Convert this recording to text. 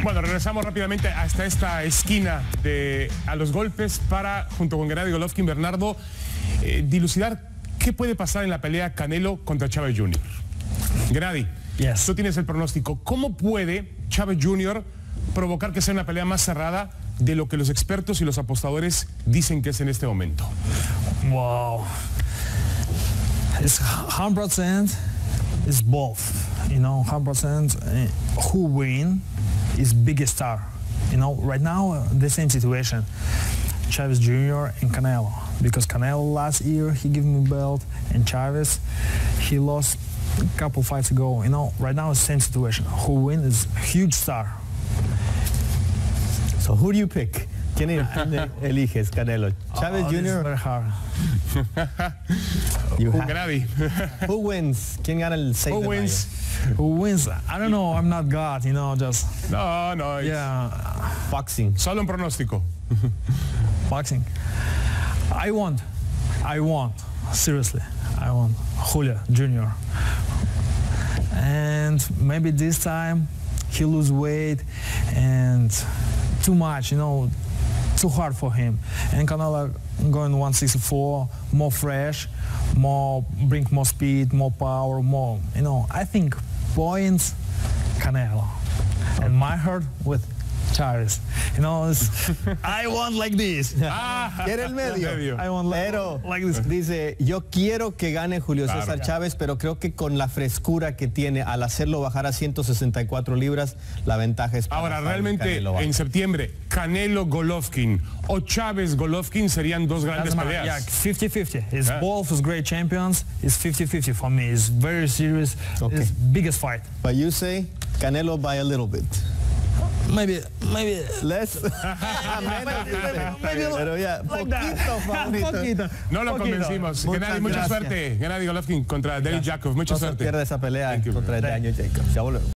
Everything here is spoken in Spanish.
Bueno, regresamos rápidamente hasta esta esquina a los golpes para, junto con Gennady Golovkin, Bernardo, dilucidar qué puede pasar en la pelea Canelo contra Chávez Jr. Gennady, tú tienes el pronóstico. ¿Cómo puede Chávez Jr. provocar que sea una pelea más cerrada de lo que los expertos y los apostadores dicen que es en este momento? Wow. It's 100%. It's both. You know, 100%. Who win is biggest star. You know, right now, the same situation. Chavez Jr. and Canelo. Because Canelo last year, he gave me belt, and Chavez, he lost a couple fights ago. You know, right now it's the same situation. Who win is huge star. So who do you pick? ¿Quién eliges, Canelo? Chavez Jr. It's very hard. Gennady. Who wins? ¿Quién gana el 6 Who de wins? mayo? Who wins? I don't know. I'm not God, you know, just... No. Yeah. Boxing. Solo un pronóstico. Boxing. I want. Seriously. I want Julio Jr. And maybe this time he lose weight and too much, you know, too hard for him. And Canelo going 164, more fresh, bring more speed, more power, more, you know. I think points Canelo. And my heart with Chavez. You know, I want like this. Quiere el medio. I want Pero like this. dice, yo quiero que gane Julio César Chávez, pero creo que con la frescura que tiene al hacerlo bajar a 164 libras, la ventaja es para Ahora, realmente, en septiembre, Canelo Golovkin o Chávez Golovkin serían dos grandes peleas. Yeah, 50-50. It's both as great champions. It's 50-50 for me. It's very serious. Okay. It's biggest fight. But you say Canelo by a little bit. Maybe Less. Pero ya, poquito favorito. No lo convencimos. Gennady, mucha suerte. Gennady Golovkin contra Danny Jacobs. Mucha suerte. Pierde esa pelea contra Daniel Jacobs. Ya volvemos.